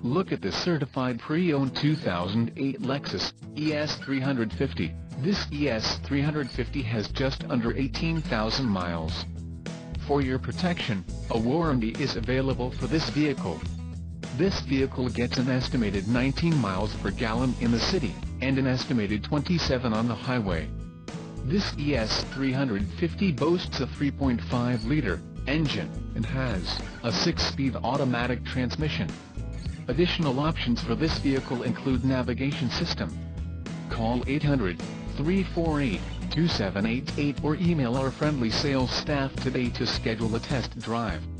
Look at this certified pre-owned 2008 Lexus ES350. This ES350 has just under 18,000 miles. For your protection, a warranty is available for this vehicle. This vehicle gets an estimated 19 miles per gallon in the city, and an estimated 27 on the highway. This ES350 boasts a 3.5-liter engine, and has a 6-speed automatic transmission. Additional options for this vehicle include navigation system. Call 800-348-2788 or email our friendly sales staff today to schedule a test drive.